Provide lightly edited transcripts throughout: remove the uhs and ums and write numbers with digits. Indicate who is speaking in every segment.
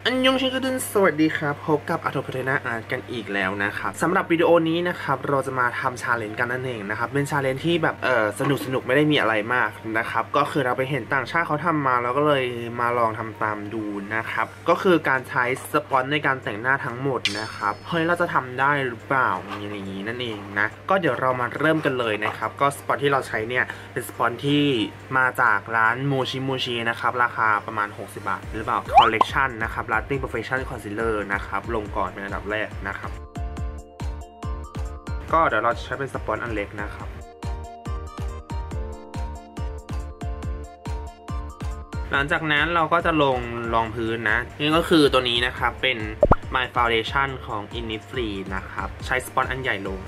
Speaker 1: อันยองชิคดุนสวัสดีครับพบกับอัธพัฒนาอาร์ตกันอีกแล้วนะครับสำหรับวิดีโอนี้นะครับเราจะมาทำชาเลนจ์กันนั่นเองนะครับเป็นชาเลนจ์ที่แบบสนุกไม่ได้มีอะไรมากนะครับก็คือเราไปเห็นต่างชาติเขาทำมาแล้วก็เลยมาลองทำตามดูนะครับก็คือการใช้สปอนในการแต่งหน้าทั้งหมดนะครับเฮ้ยเราจะทำได้หรือเปล่าอย่างนี้นั่นเองนะก็เดี๋ยวเรามาเริ่มกันเลยนะครับก็สปอนที่เราใช้เนี่ยเป็นสปอนที่มาจากร้านมูชินะครับราคาประมาณ60 บาทหรือเปล่าคอลเลกชันนะครับLasting Perfection Concealer นะครับลงก่อนเป็นอันดับแรกนะครับก็เดี๋ยวเราจะใช้เป็นสปอนอันเล็กนะครับหลังจากนั้นเราก็จะลงรองพื้นนะนี่ก็คือตัวนี้นะครับเป็น My Foundation ของ Innisfree นะครับใช้สปอนอันใหญ่ลง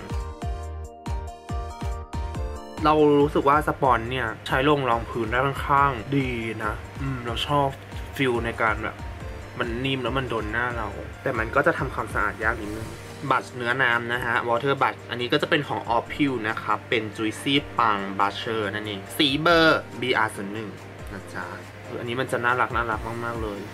Speaker 1: เรารู้สึกว่าสปอนเนี่ยใช้ลงรองพื้นได้ค่อนข้างดีนะเราชอบฟิลในการแบบมันนิ่มแล้วมันโดนหน้าเราแต่มันก็จะทำความสะอาดยากนิดนึงบัชเนื้อน้ำนะฮะ Water Brush อันนี้ก็จะเป็นของ Orpil นะครับเป็น Juicy Pang Blusher นั่นเองสีเบอร์ BR01 นะจ๊ะอันนี้มันจะน่ารักมากๆเลย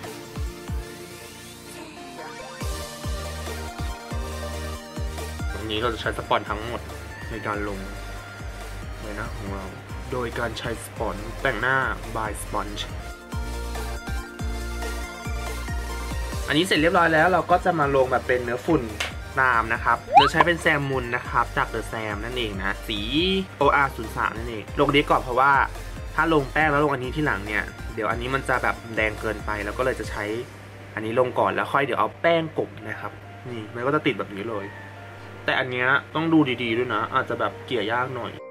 Speaker 1: วันนี้เราจะใช้สปอนทั้งหมดในการลงในหน้าของเราโดยการใช้สปอนแต่งหน้า by Spongeอันนี้เสร็จเรียบร้อยแล้วเราก็จะมาลงแบบเป็นเนื้อฝุ่นตามนะครับเราใช้เป็นแซมมุนนะครับจากเดอะแซมนั่นเองนะสี OR03 นั่นเองลงนี้ก่อนเพราะว่าถ้าลงแป้งแล้วลงอันนี้ที่หลังเนี่ยเดี๋ยวอันนี้มันจะแบบแดงเกินไปแล้วก็เลยจะใช้อันนี้ลงก่อนแล้วค่อยเดี๋ยวเอาแป้งกบนะครับนี่มันก็จะติดแบบนี้เลยแต่อันนี้ต้องดูดีๆด้วยนะอาจจะแบบเกลี่ยยากหน่อย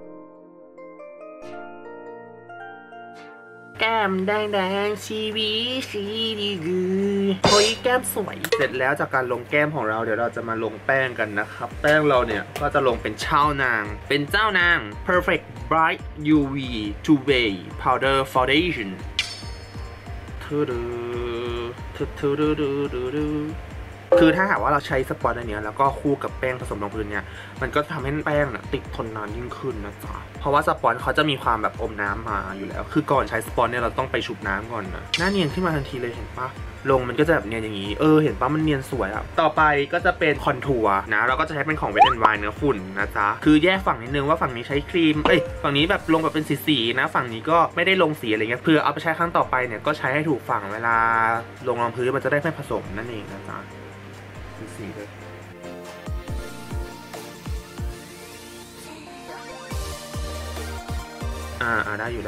Speaker 1: แก้มแดงชีวีชีดีกือเฮ้ยแก้มสวยเสร็จแล้วจากการลงแก้มของเราเดี๋ยวเราจะมาลงแป้งกันนะครับแป้งเราเนี่ยก็จะลงเป็นเจ้านางPerfect Bright UV Two Way Powder Foundation คือถ้าหากว่าเราใช้สปอนอันนี้แล้วก็คู่กับแป้งผสมรองพื้นเนี่ยมันก็ทำให้แป้งน่ะติดทนนานยิ่งขึ้นนะจ๊ะเพราะว่าสปอนเขาจะมีความแบบอมน้ำมาอยู่แล้วคือก่อนใช้สปอนเนี่ยเราต้องไปชุบน้ำก่อนนะหน้าเนียนขึ้นมาทันทีเลยเห็นปะลงมันก็จะแบบเนียนอย่างนี้เห็นปะมันเนียนสวยอ่ะต่อไปก็จะเป็นคอนทัวร์นะเราก็จะใช้เป็นของ Wet n Wild เนื้อฝุ่นนะจ๊ะคือแยกฝั่งนิดนึงว่าฝั่งนี้ใช้ครีมฝั่งนี้แบบลงแบบเป็นสีนะฝั่งนี้ก็ไม่ได้ลงสีอะไรเงี้ยเพื่อเอาไปใช้ครั้งต่อไปเนี่ยก็ใช้ให้ถูกฝั่งเวลาลงรองพื้นมันจะได้ไม่ผสมนั่นเองนะจ๊ะสีเลยได้อยู่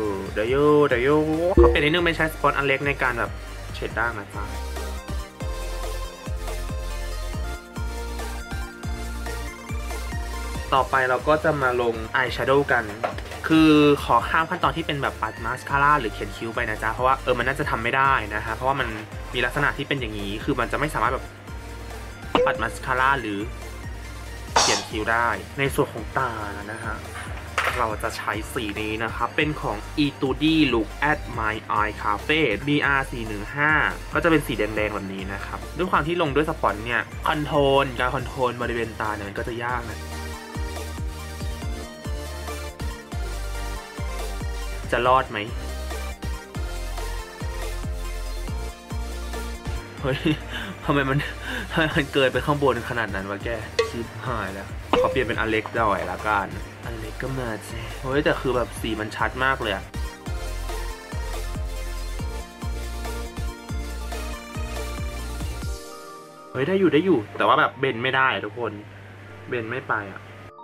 Speaker 1: เขาเป็นนิดนึงไม่ใช้สปอนอันเล็กในการแบบเฉดด้านนะจ๊ะต่อไปเราก็จะมาลงอายแชโดว์กันคือขอข้ามขั้นตอนที่เป็นแบบปัดมาสคาร่าหรือเขียนคิ้วไปนะจ๊ะเพราะว่ามันน่าจะทำไม่ได้นะฮะเพราะว่ามันมีลักษณะที่เป็นอย่างนี้คือมันจะไม่สามารถแบบปัดมาสคาร่าหรือเขียนคิ้วได้ในส่วนของตานะฮะเราจะใช้สีนี้นะครับเป็นของ Etude Look at My Eye Cafe BR415 ก็จะเป็นสีแดงๆแบบนี้นะครับด้วยความที่ลงด้วยสปอนเนี่ยการคอนโทรลบริเวณตาเนี่ยมันก็จะยากนะจะรอดไหมเฮ้ยทำไมมันเกินไปข้างบนขนาดนั้นวะแกชิบหายแล้วขอเปลี่ยนเป็นอเล็กหน่อยละกันอเล็กก็มาเจ๊เฮ้ยแต่คือแบบสีมันชัดมากเลยอะเฮ้ยได้อยู่แต่ว่าแบบเบนไม่ได้ทุกคนเบนไม่ไปอะ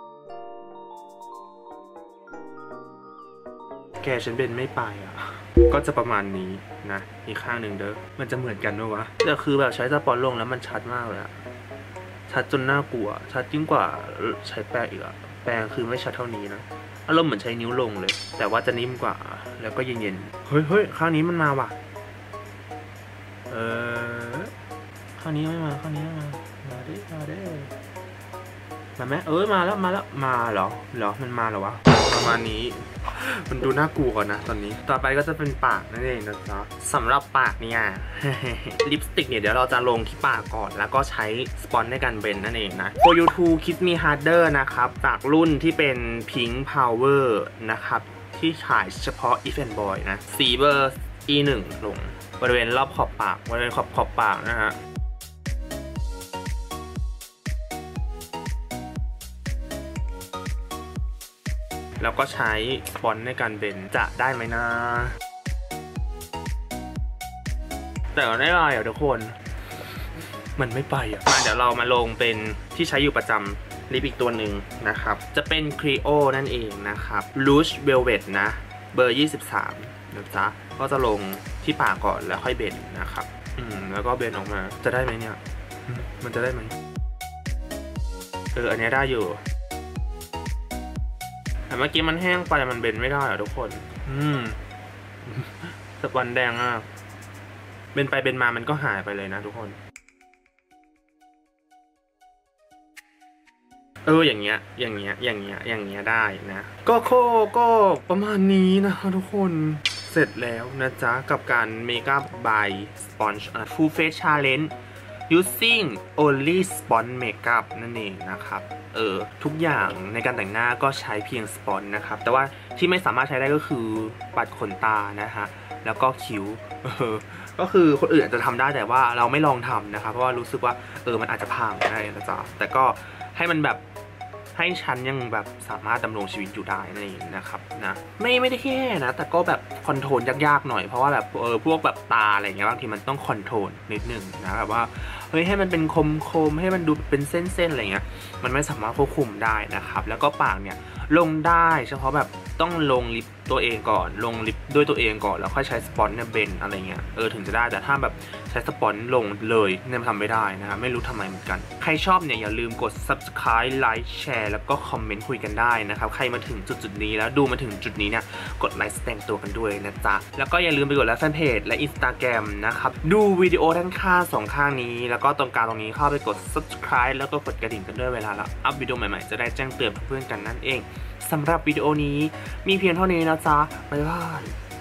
Speaker 1: แกฉันเบนไม่ไปอะก็จะประมาณนี้นะอีกข้างหนึ่งเด้อมันจะเหมือนกันด้วยวะแต่คือแบบใช้สปอนลงแล้วมันชัดมากเลยอะชัดจนน่ากลัวชัดยิ่งกว่าใช้แป้งอีกอะแป้งคือไม่ชัดเท่านี้นะอารมณ์เหมือนใช้นิ้วลงเลยแต่ว่าจะนิ่มกว่าแล้วก็เย็นๆเฮ้ยข้างนี้มันมาว่ะข้างนี้ไม่มามาดิมาไหมมาแล้วมาเหรอมันมาเหรอวะประมาณนี้มันดูน่ากลัวนะตอนนี้ต่อไปก็จะเป็นปากนั่นเองนะจ๊ะสำหรับปากเนี่ย ลิปสติกเนี่ยเดี๋ยวเราจะลงที่ปากก่อนแล้วก็ใช้สปอนในการเบนนั่นเองนะ For You To Kiss Me Harder นะครับจากรุ่นที่เป็น Pink Power นะครับที่ขายเฉพาะ If and Boy นะสีเบอร์ E1 ลงบริเวณรอบขอบปากบริเวณขอบปากนะฮะแล้วก็ใช้สปอนในการเบนจะได้ไหมนะแต่ก็ได้ไรอ่ะทุกคนมันไม่ไปอ่ะมาเดี๋ยวเรามาลงเป็นที่ใช้อยู่ประจำลิปอีกตัวหนึ่งนะครับจะเป็น Clio นั่นเองนะครับ Rouge Velvet นะเบอร์ 23 นะจ๊ะก็จะลงที่ปากก่อนแล้วค่อยเบนนะครับแล้วก็เบนออกมาจะได้ไหมเนี่ยมันจะได้ไหมอันนี้ได้อยู่แต่เมื่อกี้มันแห้งไปมันเบนไม่ได้อ่ะทุกคนสปอนแดงอ่ะเบนไปเบนมามันก็หายไปเลยนะทุกคนอย่างเงี้ยได้นะก็ประมาณนี้นะคะทุกคนเสร็จแล้วนะจ๊ะกับการ Makeup by Sponge Full Face Challenge using only sponge makeup นั่นเองนะครับทุกอย่างในการแต่งหน้าก็ใช้เพียงสปอนจ์นะครับแต่ว่าที่ไม่สามารถใช้ได้ก็คือปัดขนตานะฮะแล้วก็คิ้วก็คือคนอื่นอาจจะทำได้แต่ว่าเราไม่ลองทำนะครับเพราะว่ารู้สึกว่ามันอาจจะพังได้นะจ๊ะแต่ก็ให้มันแบบให้ฉันยังแบบสามารถดำรงชีวิตอยู่ได้นั่นเองนะครับนะไม่ได้แค่นะแต่ก็แบบคอนโทรลยากๆหน่อยเพราะว่าแบบพวกแบบตาอะไรเงี้ยบางทีมันต้องคอนโทรลนิดนึงนะแบบว่าเฮ้ยให้มันเป็นคมให้มันดูเป็นเส้นๆอะไรเงี้ยมันไม่สามารถควบคุมได้นะครับแล้วก็ปากเนี่ยลงได้เฉพาะแบบต้องลงลิปตัวเองก่อนลงลิปด้วยตัวเองก่อนแล้วค่อยใช้สปอนจ์เนี่ยเบนอะไรเงี้ยถึงจะได้แต่ถ้าแบบใช้สปอนจ์ลงเลยเนี่ยทำไม่ได้นะครับไม่รู้ทำไมเหมือนกันใครชอบเนี่ยอย่าลืมกด subscribe like share แล้วก็คอมเมนต์คุยกันได้นะครับใครมาถึงจุดนี้แล้วดูมาถึงจุดนี้เนี่ยกดไลค์แสดงตัวกันด้วยนะจ๊ะแล้วก็อย่าลืมไปกดไลค์แฟนเพจและ Instagram นะครับดูวิดีโอด้านข้าง2ข้างนี้แล้วก็ตรงกลางตรงนี้เข้าไปกด subscribe แล้วก็กดกระดิ่งกันด้วยเวลาเราอัพวิดีโอใหม่ๆจะได้แจ้งเตือนเพื่อนกันนั่นเองสำหรับวิดีโอนี้มีเพียงเท่านี้นะจ๊ะบ๊ายบาย